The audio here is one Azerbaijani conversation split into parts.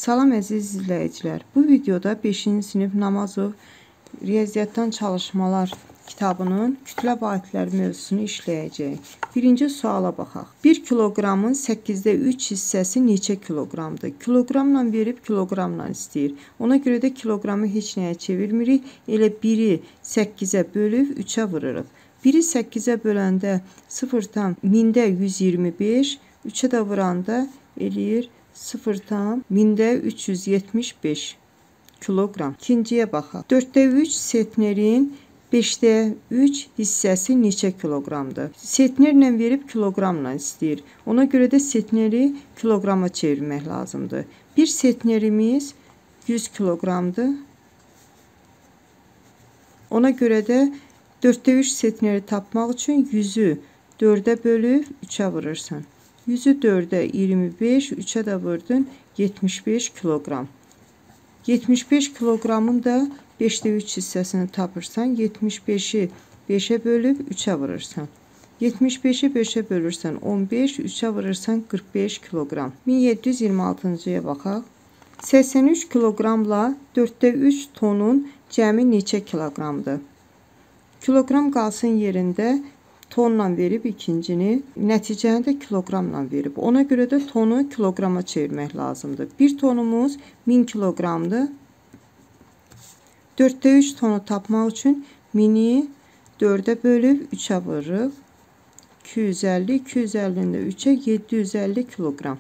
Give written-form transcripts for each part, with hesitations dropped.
Salam əziz izləyicilər. Bu videoda 5-ci sinif Namazov Riyaziyyatdan çalışmalar kitabının kütlə vahidləri mövzusunu işləyəcəyik. Birinci suala baxaq. 1 kiloqramın 8də 3 hissəsi neçə kiloqramdır? Kiloqramla verib kiloqramla istəyir. Ona görə də kiloqramı heç nəyə çevirmirik. Elə 1-i 8-ə bölüb 3-ə vururuq. 1-i 8-ə böləndə 0,1000-də 125, 3-ə də vuranda eləyir 0,1000-də 375 kiloqram. İkinciyə baxaq. 4də 3 setnerin 5də 3 hissəsi neçə kiloqramdır? Setnerlə verib kiloqramla istəyir. Ona görə də setneri kiloqrama çevirmək lazımdır. Bir setnerimiz 100 kiloqramdır. Ona görə də 4də 3 setneri tapmaq üçün 100-ü 4-ə bölüb 3-ə vurursan. 100-ü 4-ə 25, 3-ə də vurdun 75 kiloqram. 75 kiloqramın da 5də 3 hissəsini tapırsan, 75-i 5-ə bölüb 3-ə vurursan. 75-i 5-ə bölürsən 15, 3-ə vurursan 45 kiloqram. 1726-cıya baxaq. 83 kiloqramla 4də 3 tonun cəmi neçə kiloqramdır? Kiloqram qalsın yerində, tonla verib ikincini, nəticəni də kiloqramla verib. Ona görə də tonu kiloqrama çevirmək lazımdır. 1 tonumuz 1000 kiloqramdır. 4də 3 tonu tapmaq üçün 1000-i 4-ə bölüb 3-ə vururuq. 250, 250-dən 3-ə 750 kiloqram.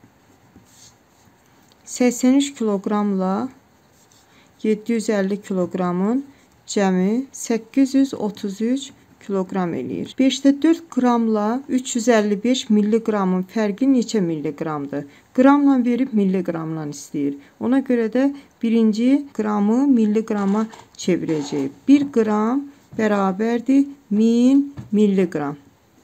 83 kiloqramla 750 kiloqramın cəmi 833 kiloqram eləyir. 5də 4 qramla 355 milliqramın fərqi neçə milliqramdır? Qramla verib milliqramla istəyir. Ona görə də birinci qramı milliqrama çevirəcəyik. 1 qram bərabərdir 1000 milliqram.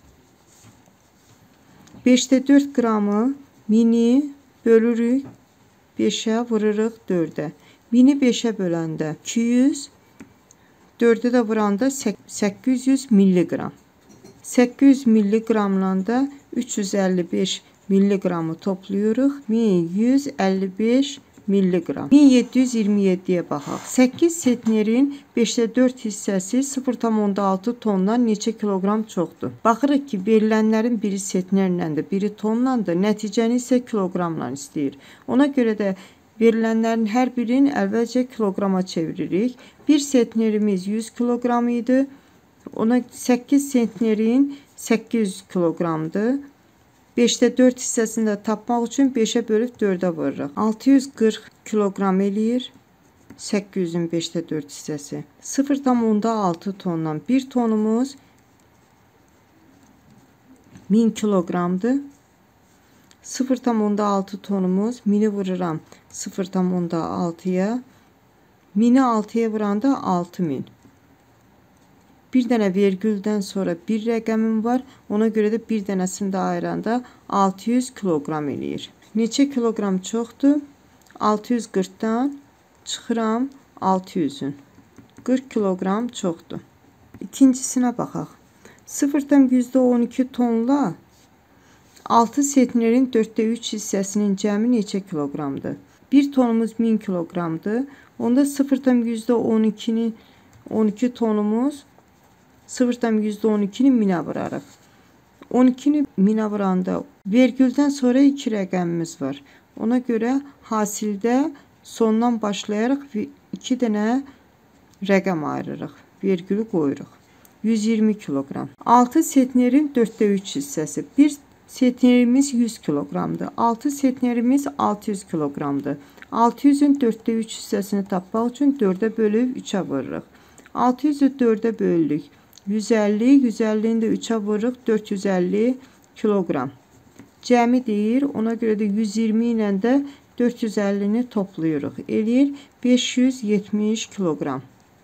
5də 4 qramı 1000-i bölürük 5-ə, vururuq 4-ə. 1000-i 5-ə böləndə 200, 4-ə də vuranda 800 milliqram. 800 milliqramla da 355 milliqramı toplayırıq. 1155 milliqram. 1727-yə baxaq. 8 setnerin 5də 4 hissəsi 0,6 tondan neçə kiloqram çoxdur? Baxırıq ki, verilənlərin biri setnerləndir, biri tonlandır. Nəticəni isə kiloqramla istəyir. Ona görə də verilənlərin hər birini əvvəlcə kiloqrama çeviririk. 1 setnerimiz 100 kiloqram idi. Ona 8 setnerin 800 kiloqramdır. 5də 4 hissəsini də tapmaq üçün 5-ə bölüb 4-ə vururuq. 640 kiloqram eləyir. 800-ün 5də 4 hissəsi. 0,6 tondan 1 tonumuz 1000 kiloqramdır. 0,6 tonumuz 1000-i vururam 0,6-ya. 1000-i 6-ya vuranda 6000. Bir dənə vergüldən sonra bir rəqəmim var. Ona görə də bir dənəsini də ayıranda 600 kiloqram eləyir. Neçə kiloqram çoxdur? 640-dan çıxıram 600-ün. 40 kiloqram çoxdur. İkincisinə baxaq. 0,12 tonla 6 setnerin 4də 3 hissəsinin cəmi neçə kiloqramdır? 1 tonumuz 1000 kiloqramdır. Onda 0,12-ni 12 tonumuz 0,12-ni 1000-ə vurarıq. 12-ni 1000-ə vuranda vergüldən sonra 2 rəqəmimiz var. Ona görə hasildə sondan başlayaraq 2 dənə rəqəm ayırırıq. Vergülü qoyuruq. 120 kiloqram. 6 setnerin 4də 3 hissəsi. 1 setnerimiz 100 kiloqramdır. 6 setnerimiz 600 kiloqramdır. 600-ün 4də 3 hissəsini tapmaq üçün 4-ə bölüb 3-ə vururuq. 600-ü 4-ə böldük. 150, 150-ni də 3-ə vururuq. 450 kiloqram. Cəmi deyir. Ona görə də 120 ilə də 450-ni toplayırıq. Eləyir 570 kiloqram.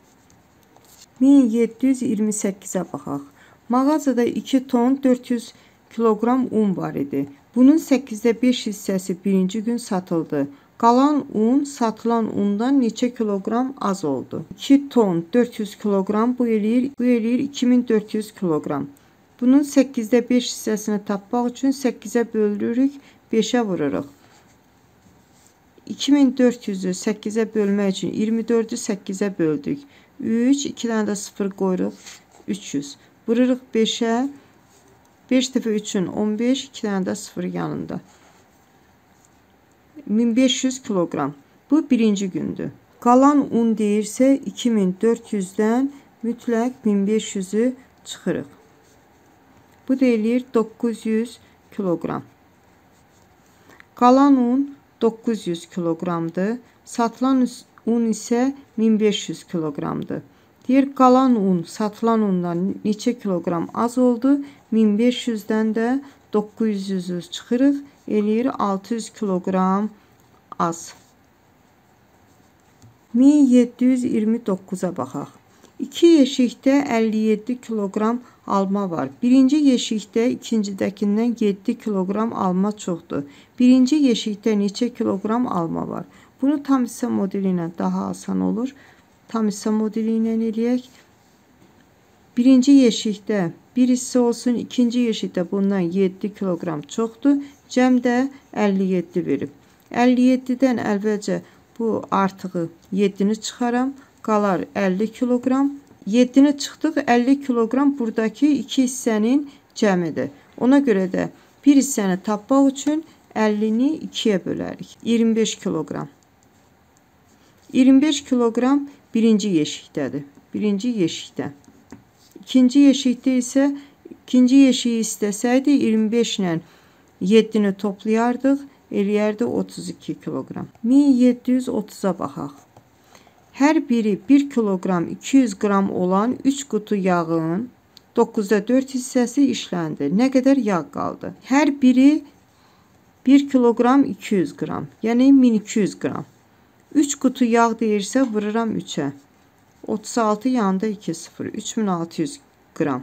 1728-ə baxaq. Mağazada 2 ton 400 kiloqram un var idi. Bunun 8də 5 hissəsi birinci gün satıldı. Qalan un satılan undan neçə kiloqram az oldu? 2 ton 400 kiloqram bu eləyir 2400 kiloqram. Bunun 8də 5 hissəsini tapmaq üçün 8-ə bölürük, 5-ə vururuq. 2400'ü 8'ə bölmək üçün 24'ü 8'ə böldük. 3, 2 dənə də 0 qoyuruq. 300. Vururuq 5'ə. 5 dəfə 3'ün 15, 2 dənə də 0 yanında. 1500 kilogram. Bu birinci gündür. Qalan un deyirsə 2400'dən mütləq 1500'ü çıxırıq. Bu deyilir 900 kilogram. Qalan un 900 kilogramdır. Satılan un isə 1500 kilogramdır. Deyir qalan un satılan undan neçə kilogram az oldu? 1500'dən də 900'ü çıxırıq. Eləyir 600 kilogram az. 1729'a baxaq. 2 yeşikdə 57 kilogram alma var. Birinci yeşikdə ikincidəkindən 7 kilogram alma çoxdur. Birinci yeşikdə neçə kilogram alma var? Bunu tam hissə modeli ilə daha asan olur. Tam hissə modeli ilə eləyək. Birinci yeşikdə bir hissə olsun, ikinci yeşikdə bundan 7 kilogram çoxdur. Cəm də 57 verib. 57'dən əvvəlcə bu artığı 7'ni çıxaram. Qalar 50 kilogram. 7'ni çıxdıq. 50 kilogram buradakı iki hissənin cəmidir. Ona görə də bir hissəni tapmaq üçün 50'ni 2'yə bölərik. 25 kilogram. 25 kilogram birinci yeşikdədir. Birinci yeşikdə. İkinci yeşikdə isə ikinci yeşiyi istəsəydi 25 ilə 7'ni toplayardıq. Eləyərdi 32 kilogram. 1730'a baxaq. Hər biri 1 kilogram 200 qram olan 3 qutu yağın 9'da 4 hissəsi işləndi. Nə qədər yağ qaldı? Hər biri 1 kilogram 200 qram. Yəni 1200 qram. 3 qutu yağ deyirsə vururam 3'ə. 36 yanında 2 0. 3600 qram.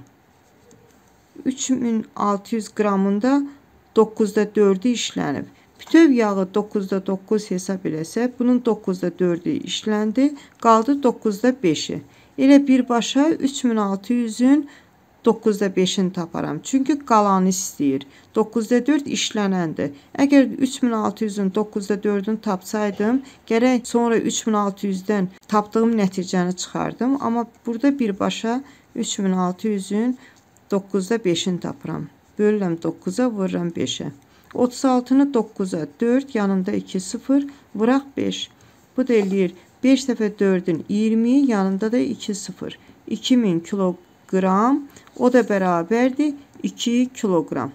3600 qramında 9'da 4'ü işlənib. Bütöv yağı 9'da 9 hesab eləsək, bunun 9'da 4'ü işləndi, qaldı 9'da 5'i. Elə birbaşa 3600'ün 9'da 5'ini taparam. Çünki qalanı istəyir. 9'da 4 işlənəndir. Əgər 3600'ün 9'da 4'ünü tapsaydım, gərək sonra 3600'dən tapdığım nəticəni çıxardım. Amma burada birbaşa 3600'ün 9'da 5'ini tapıram. Bölürəm 9'a, vururam 5'ə. 36'nı 9'a 4, yanında 2 0, vuraq 5. Bu da eləyir 5 dəfə 4'ün 20, yanında da 2 0. 2000 kilogram, o da bərabərdir 2 kilogram.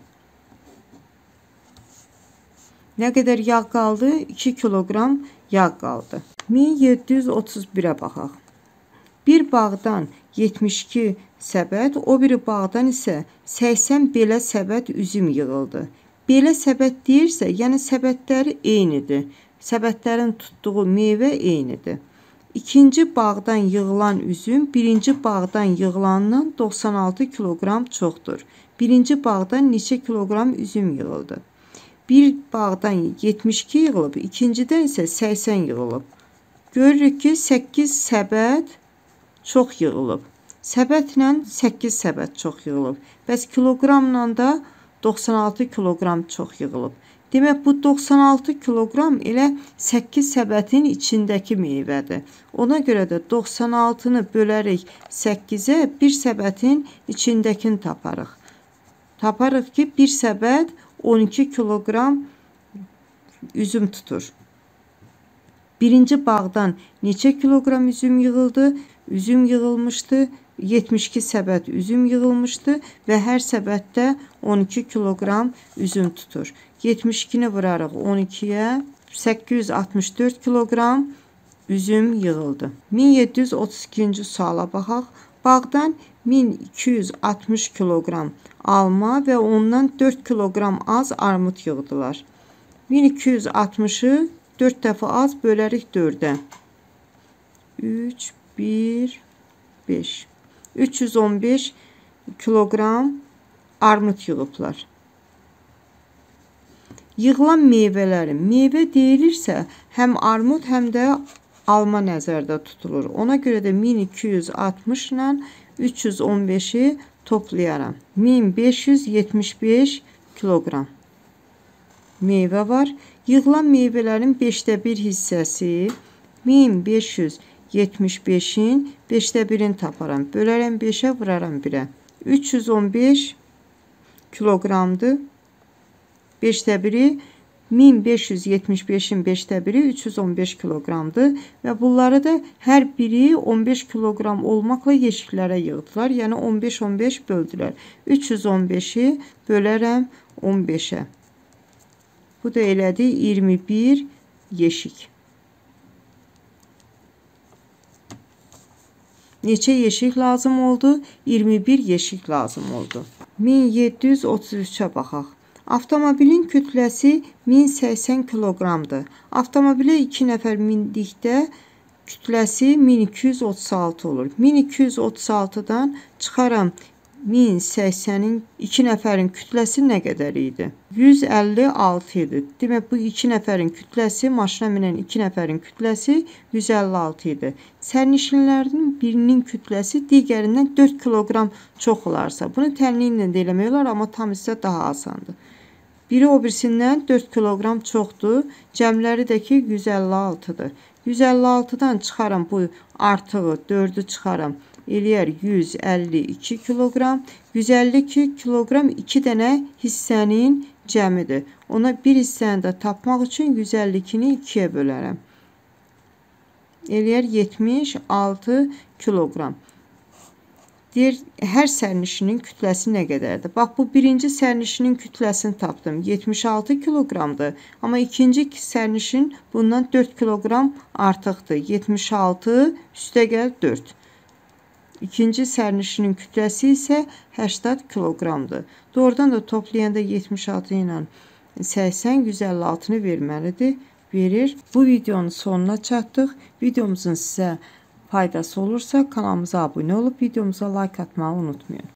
Nə qədər yağ qaldı? 2 kilogram yağ qaldı. 1731'ə baxaq. Bir bağdan 72 səbət, o biri bağdan isə 80 belə səbət üzüm yığıldı. Belə səbət deyirsə, yəni səbətləri eynidir. Səbətlərin tutduğu meyvə eynidir. İkinci bağdan yığılan üzüm birinci bağdan yığılandan 96 kilogram çoxdur. Birinci bağdan neçə kilogram üzüm yığıldı? Bir bağdan 72 yığılıb, ikincidən isə 80 yığılıb. Görürük ki, 8 səbət çox yığılıb. Səbətlə 8 səbət çox yığılıb. Bəs kiloqramla da 96 kilogram çox yığılıb. Demək, bu 96 kilogram elə 8 səbətin içindəki meyvədir. Ona görə də 96'nı bölərək 8'ə bir səbətin içindəkini taparıq. Taparıq ki, bir səbət 12 kilogram üzüm tutur. Birinci bağdan neçə kilogram üzüm yığıldı? Üzüm yığılmışdı. 72 səbət üzüm yığılmışdı və hər səbətdə 12 kilogram üzüm tutur. 72'ni vurarıq 12'yə, 864 kilogram üzüm yığıldı. 1732-ci suala baxaq. Bağdan 1260 kilogram alma və ondan 4 kilogram az armud yığdılar. 1260'ı 4 dəfə az bölərik 4'ə. 3, 1, 5. 315 kilogram armud yığıblar. Yığılan meyvələrin meyvə deyilirsə, həm armud, həm də alma nəzərdə tutulur. Ona görə də 1260 ilə 315'i toplayaram. 1575 kilogram meyvə var. Yığılan meyvələrin 5də 1 hissəsi 1575-in 5də 1-ini taparam. Bölərəm 5-ə, vuraram 1-ə. 315 kiloqramdır. 5də 1-i 1575-in 5də 1-i 315 kiloqramdır və bunları da hər biri 15 kiloqram olmaqla yeşiklərə yığdılar. Yəni 15-15 böldülər. 315-i bölərəm 15-ə. Bu da elədi 21 yeşik. Neçə yeşik lazım oldu? 21 yeşik lazım oldu. 1733-ə baxaq. Avtomobilin kütləsi 1080 kiloqramdır. Avtomobilə 2 nəfər mindikdə kütləsi 1236 olur. 1236-dan çıxaram 1080-in 2 nəfərin kütləsi nə qədər idi? 156 idi. Demək, bu 2 nəfərin kütləsi, maşına minən 2 nəfərin kütləsi 156 idi. Sərnişinlərin birinin kütləsi digərindən 4 kiloqram çox olarsa, bunu tənlinlə də eləmək olar, amma tam isə daha asandır. Biri o birisindən 4 kiloqram çoxdur. Cəmləri də ki 156-dır. 156-dan çıxaram bu artığı 4-ü çıxaram. Eləyər 152 kiloqram. 152 kiloqram 2 dənə hissənin cəmidir. Ona bir hissəni də tapmaq üçün 152-ni 2-yə bölərəm. Eləyər 76 kiloqram. Deyir, hər sərnişinin kütləsi nə qədərdir? Bax, bu birinci sərnişinin kütləsini tapdım. 76 kiloqramdır. Amma ikinci sərnişin bundan 4 kiloqram artıqdır. 76 üstəgəl 4. İkinci sərnişinin kütləsi isə 80 kiloqramdır. Doğrudan da toplayanda 76 ilə 80 156-nı verməlidir. Verir. Bu videonun sonuna çatdıq. Videomuzun sizə faydası olursa kanalımıza abunə olub videomuza like atmağı unutmayın.